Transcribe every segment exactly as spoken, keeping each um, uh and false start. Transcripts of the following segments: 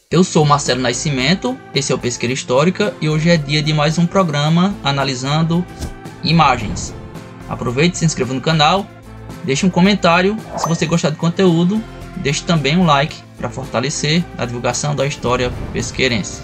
Eu sou Marcelo Nascimento, esse é o Pesqueira Histórica e hoje é dia de mais um programa analisando imagens. Aproveite e se inscreva no canal, deixe um comentário se você gostar do conteúdo, deixe também um like para fortalecer a divulgação da história pesqueirense.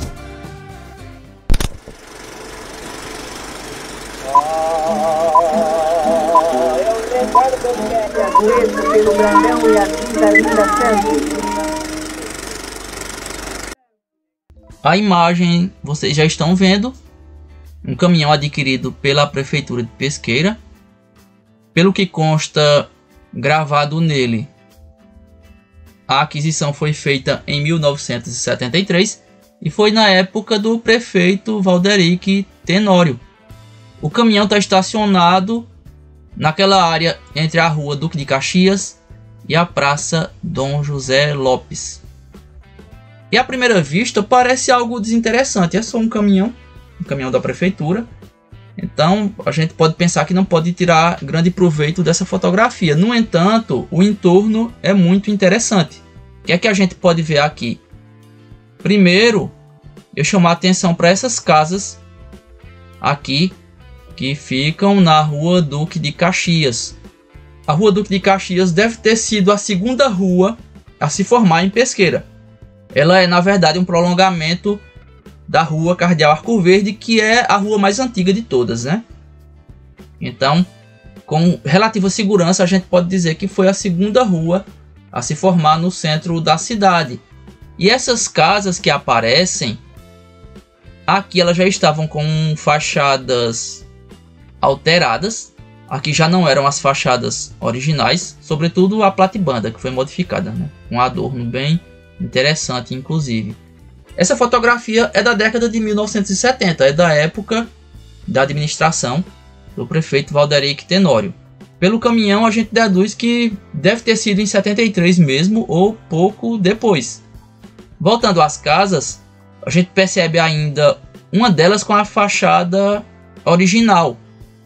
A imagem vocês já estão vendo, um caminhão adquirido pela Prefeitura de Pesqueira. Pelo que consta gravado nele, a aquisição foi feita em mil novecentos e setenta e três e foi na época do prefeito Valderic Tenório. O caminhão está estacionado naquela área entre a rua Duque de Caxias e a Praça Dom José Lopes. E à primeira vista parece algo desinteressante, é só um caminhão, um caminhão da prefeitura. Então a gente pode pensar que não pode tirar grande proveito dessa fotografia. No entanto, o entorno é muito interessante. O que é que a gente pode ver aqui? Primeiro, eu chamo a atenção para essas casas aqui que ficam na rua Duque de Caxias. A rua Duque de Caxias deve ter sido a segunda rua a se formar em Pesqueira. Ela é, na verdade, um prolongamento da rua Cardeal Arco Verde, que é a rua mais antiga de todas, né? Então, com relativa segurança, a gente pode dizer que foi a segunda rua a se formar no centro da cidade. E essas casas que aparecem aqui, elas já estavam com fachadas alteradas. Aqui já não eram as fachadas originais, sobretudo a platibanda, que foi modificada, né? Um adorno bem interessante, inclusive. Essa fotografia é da década de mil novecentos e setenta, é da época da administração do prefeito Valderic Tenório. Pelo caminhão a gente deduz que deve ter sido em setenta e três mesmo ou pouco depois. Voltando às casas, a gente percebe ainda uma delas com a fachada original.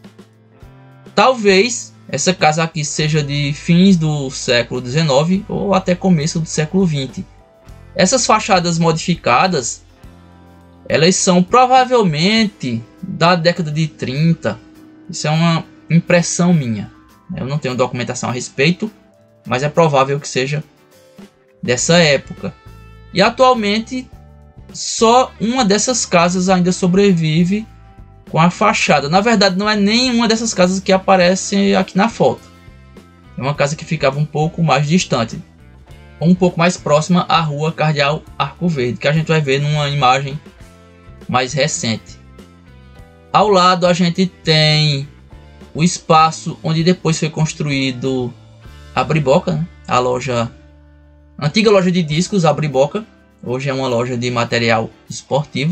Talvez essa casa aqui seja de fins do século dezenove ou até começo do século vinte. Essas fachadas modificadas, elas são provavelmente da década de trinta. Isso é uma impressão minha. Eu não tenho documentação a respeito, mas é provável que seja dessa época. E atualmente, só uma dessas casas ainda sobrevive com a fachada. Na verdade, não é nenhuma dessas casas que aparece aqui na foto. É uma casa que ficava um pouco mais distante, um pouco mais próxima à rua Cardeal Arco Verde, que a gente vai ver numa imagem mais recente. Ao lado a gente tem o espaço onde depois foi construído a Briboca, né? A loja, a antiga loja de discos, a Briboca, hoje é uma loja de material esportivo.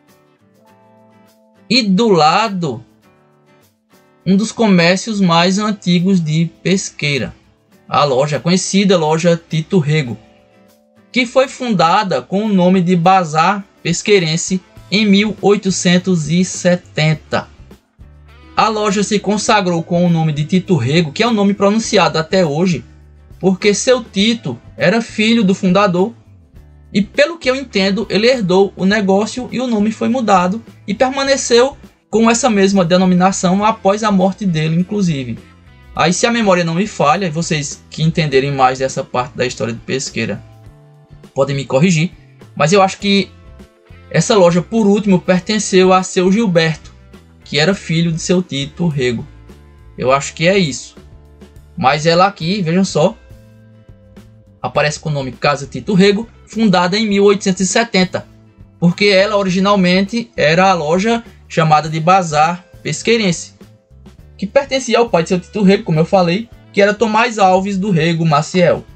E do lado, um dos comércios mais antigos de Pesqueira, a loja, a conhecida loja Tito Rego, que foi fundada com o nome de Bazar Pesqueirense em mil oitocentos e setenta. A loja se consagrou com o nome de Tito Rego, que é um nome pronunciado até hoje, porque seu Tito era filho do fundador e, pelo que eu entendo, ele herdou o negócio e o nome foi mudado e permaneceu com essa mesma denominação após a morte dele, inclusive. Aí, se a memória não me falha, vocês que entenderem mais dessa parte da história de Pesqueira podem me corrigir, mas eu acho que essa loja, por último, pertenceu a seu Gilberto, que era filho de seu Tito Rego. Eu acho que é isso. Mas ela aqui, vejam só, aparece com o nome Casa Tito Rego, fundada em mil oitocentos e setenta, porque ela originalmente era a loja chamada de Bazar Pesqueirense, que pertencia ao pai de seu Tito Rego, como eu falei, que era Tomás Alves do Rego Maciel.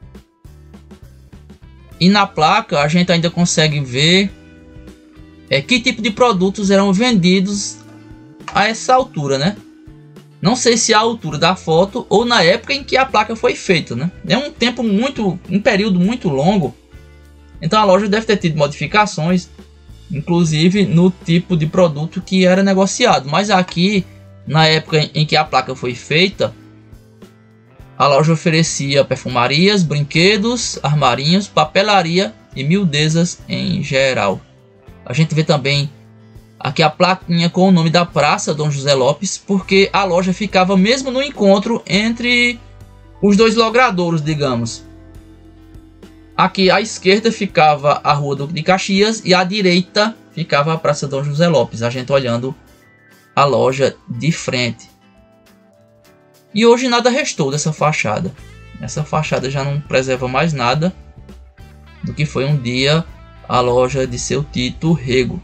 E na placa a gente ainda consegue ver é, que tipo de produtos eram vendidos a essa altura, né? Não sei se é a altura da foto ou na época em que a placa foi feita, né? É um tempo muito, um período muito longo. Então a loja deve ter tido modificações, inclusive no tipo de produto que era negociado. Mas aqui, na época em que a placa foi feita, a loja oferecia perfumarias, brinquedos, armarinhos, papelaria e miudezas em geral. A gente vê também aqui a plaquinha com o nome da Praça Dom José Lopes, porque a loja ficava mesmo no encontro entre os dois logradouros, digamos. Aqui à esquerda ficava a Rua Duque de Caxias e à direita ficava a Praça Dom José Lopes, a gente olhando a loja de frente. E hoje nada restou dessa fachada. Essa fachada já não preserva mais nada do que foi um dia a loja de seu Tito Rego.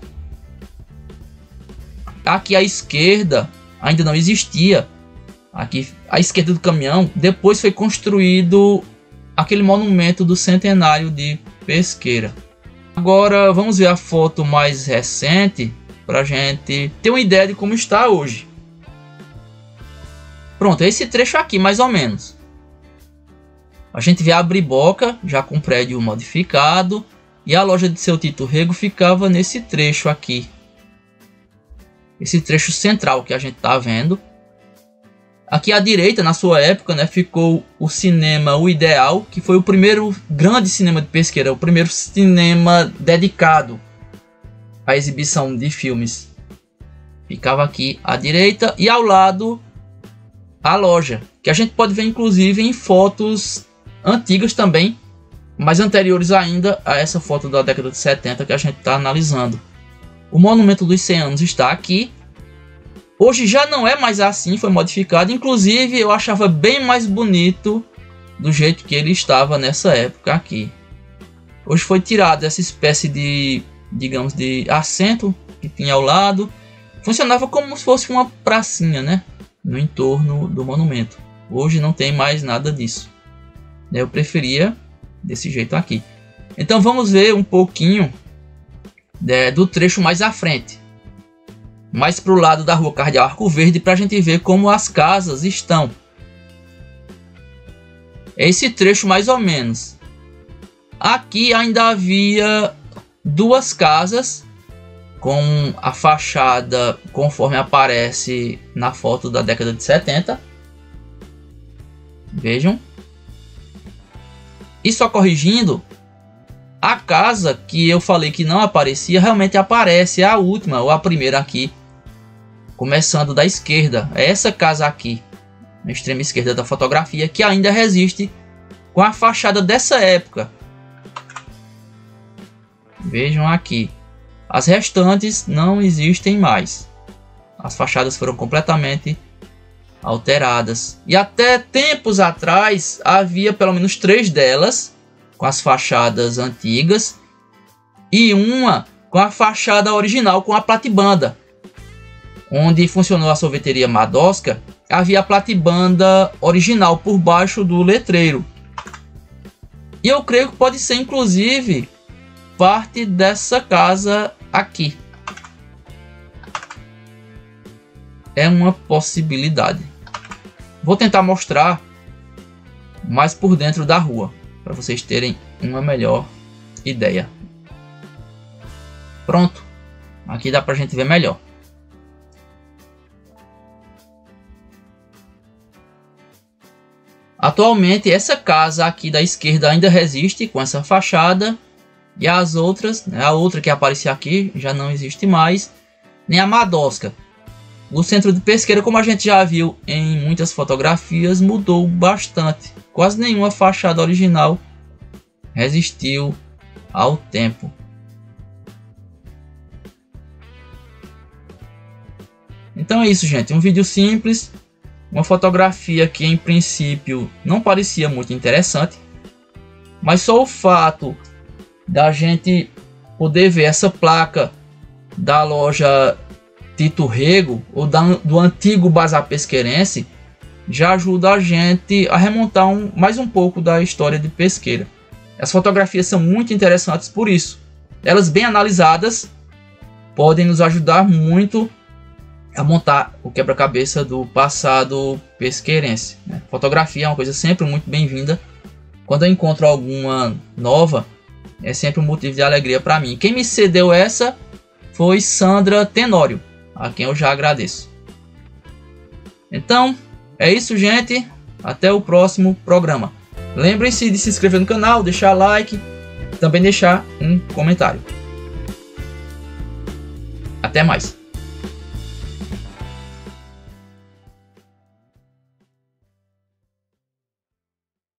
Aqui à esquerda ainda não existia. Aqui à esquerda do caminhão, depois foi construído aquele monumento do centenário de Pesqueira. Agora vamos ver a foto mais recente para a gente ter uma ideia de como está hoje. Pronto, é esse trecho aqui mais ou menos. A gente vê a Abriboca já com prédio modificado e a loja de seu Tito Rego ficava nesse trecho aqui. Esse trecho central que a gente está vendo. Aqui à direita, na sua época, né, ficou o cinema O Ideal, que foi o primeiro grande cinema de Pesqueira, o primeiro cinema dedicado à exibição de filmes. Ficava aqui à direita e ao lado a loja, que a gente pode ver inclusive em fotos antigas também, mas anteriores ainda a essa foto da década de setenta que a gente está analisando. O Monumento dos cem anos está aqui. Hoje já não é mais assim, foi modificado. Inclusive eu achava bem mais bonito do jeito que ele estava nessa época aqui. Hoje foi tirado essa espécie de, digamos, de assento que tinha ao lado. Funcionava como se fosse uma pracinha, né, no entorno do monumento. Hoje não tem mais nada disso. Eu preferia desse jeito aqui. Então vamos ver um pouquinho é, do trecho mais à frente, mais para o lado da Rua Cardeal Arco Verde, para a gente ver como as casas estão. É esse trecho mais ou menos. Aqui ainda havia duas casas com a fachada conforme aparece na foto da década de setenta. Vejam. E só corrigindo, a casa que eu falei que não aparecia, realmente aparece, é a última, ou a primeira aqui, começando da esquerda. É essa casa aqui, na extrema esquerda da fotografia, que ainda resiste com a fachada dessa época. Vejam aqui. As restantes não existem mais. As fachadas foram completamente alteradas. E até tempos atrás havia pelo menos três delas com as fachadas antigas e uma com a fachada original com a platibanda. Onde funcionou a sorveteria Madosca, havia a platibanda original por baixo do letreiro. E eu creio que pode ser inclusive parte dessa casa aqui. É uma possibilidade. Vou tentar mostrar mais por dentro da rua, para vocês terem uma melhor ideia. Pronto. Aqui dá para a gente ver melhor. Atualmente essa casa aqui da esquerda ainda resiste com essa fachada. E as outras, né, a outra que aparecia aqui já não existe mais. Nem a Madosca. O centro de Pesqueira, como a gente já viu em muitas fotografias, mudou bastante. Quase nenhuma fachada original resistiu ao tempo. Então é isso, gente. Um vídeo simples. Uma fotografia que em princípio não parecia muito interessante. Mas só o fato da gente poder ver essa placa da loja Tito Rego ou da, do antigo Bazar Pesqueirense já ajuda a gente a remontar um, mais um pouco da história de Pesqueira. As fotografias são muito interessantes por isso. Elas bem analisadas podem nos ajudar muito a montar o quebra-cabeça do passado pesqueirense, né? Fotografia é uma coisa sempre muito bem-vinda. Quando eu encontro alguma nova, é sempre um motivo de alegria para mim. Quem me cedeu essa foi Sandra Tenório, a quem eu já agradeço. Então, é isso, gente. Até o próximo programa. Lembrem-se de se inscrever no canal, deixar like, também deixar um comentário. Até mais!